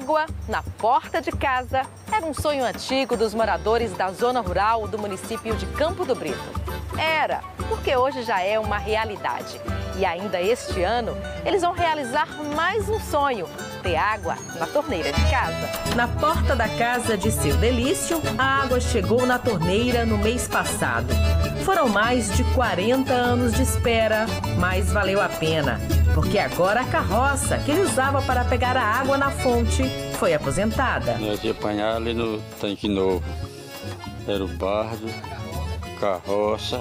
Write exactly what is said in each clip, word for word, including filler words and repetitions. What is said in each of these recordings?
água na porta de casa era um sonho antigo dos moradores da zona rural do município de Campo do Brito. Era, porque hoje já é uma realidade. E ainda este ano, eles vão realizar mais um sonho: ter água na torneira de casa. Na porta da casa de seu Delício, a água chegou na torneira no mês passado. Foram mais de quarenta anos de espera, mas valeu a pena, porque agora a carroça que ele usava para pegar a água na fonte foi aposentada. Nós ia apanhar ali no tanque novo. Era o bardo, carroça,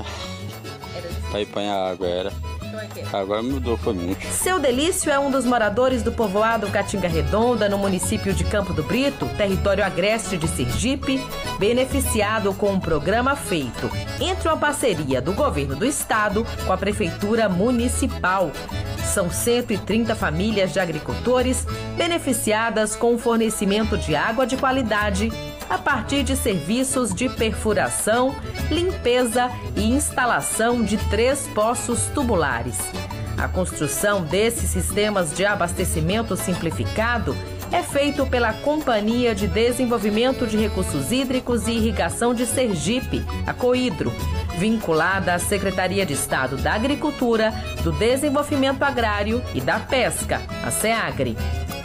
para ir apanhar água era. Agora mudou, foi muito. Seu Delício é um dos moradores do povoado Catinga Redonda, no município de Campo do Brito, território agreste de Sergipe, beneficiado com um programa feito entre uma parceria do governo do estado com a prefeitura municipal. São cento e trinta famílias de agricultores beneficiadas com o fornecimento de água de qualidade a partir de serviços de perfuração, limpeza e instalação de três poços tubulares. A construção desses sistemas de abastecimento simplificado é feito pela Companhia de Desenvolvimento de Recursos Hídricos e Irrigação de Sergipe, a Coidro, vinculada à Secretaria de Estado da Agricultura, do Desenvolvimento Agrário e da Pesca, a SEAGRE.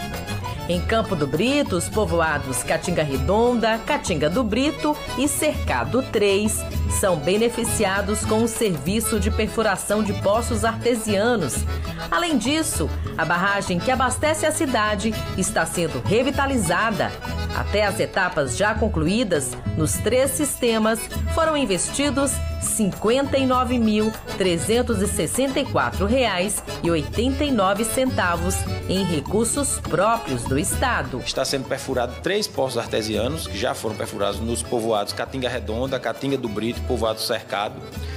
Em Campo do Brito, os povoados Catinga Redonda, Catinga do Brito e Cercado três são beneficiados com o serviço de perfuração de poços artesianos. Além disso, a barragem que abastece a cidade está sendo revitalizada. Até as etapas já concluídas, nos três sistemas, foram investidos cinquenta e nove mil trezentos e sessenta e quatro reais e oitenta e nove centavos em recursos próprios do estado. Está sendo perfurado três poços artesianos que já foram perfurados nos povoados Catinga Redonda, Catinga do Brito, povoado Cercado,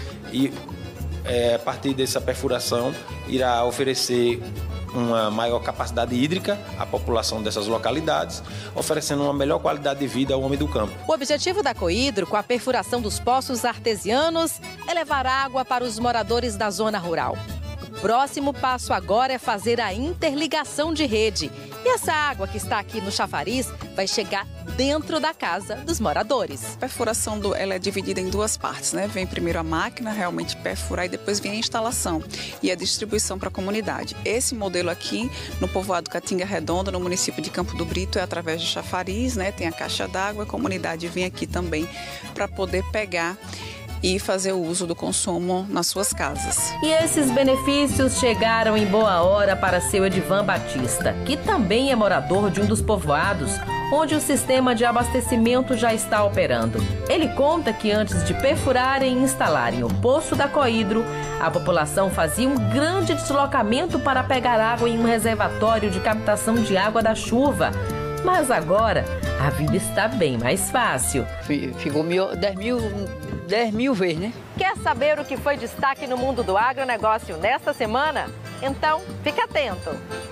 e é, a partir dessa perfuração irá oferecer uma maior capacidade hídrica à população dessas localidades, oferecendo uma melhor qualidade de vida ao homem do campo. O objetivo da Coidro, com a perfuração dos poços artesianos, é levar água para os moradores da zona rural. O próximo passo agora é fazer a interligação de rede. E essa água que está aqui no chafariz vai chegar dentro da casa dos moradores. A perfuração do, ela é dividida em duas partes, né? Vem primeiro a máquina realmente perfurar e depois vem a instalação e a distribuição para a comunidade. Esse modelo aqui no povoado Catinga Redonda, no município de Campo do Brito, é através de chafariz, né? Tem a caixa d'água, a comunidade vem aqui também para poder pegar e fazer o uso do consumo nas suas casas. E esses benefícios chegaram em boa hora para seu Edivan Batista, que também é morador de um dos povoados onde o sistema de abastecimento já está operando. Ele conta que antes de perfurarem e instalarem o poço da Coidro, a população fazia um grande deslocamento para pegar água em um reservatório de captação de água da chuva. Mas agora, a vida está bem mais fácil. Ficou dez mil, dez mil vezes, né? Quer saber o que foi destaque no mundo do agronegócio nesta semana? Então, fique atento!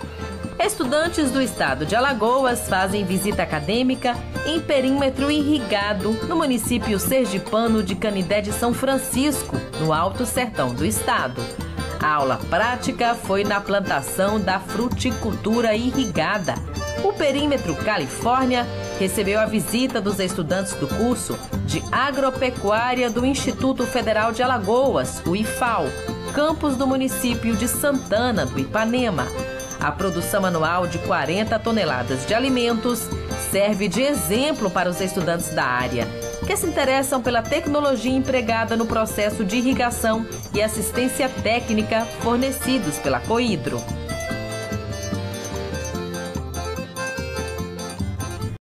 Estudantes do estado de Alagoas fazem visita acadêmica em perímetro irrigado no município sergipano de Canidé de São Francisco, no Alto Sertão do estado. A aula prática foi na plantação da fruticultura irrigada. O perímetro Califórnia recebeu a visita dos estudantes do curso de Agropecuária do Instituto Federal de Alagoas, o I F A L, campus do município de Santana, do Ipanema. A produção anual de quarenta toneladas de alimentos serve de exemplo para os estudantes da área, que se interessam pela tecnologia empregada no processo de irrigação e assistência técnica fornecidos pela Coidro.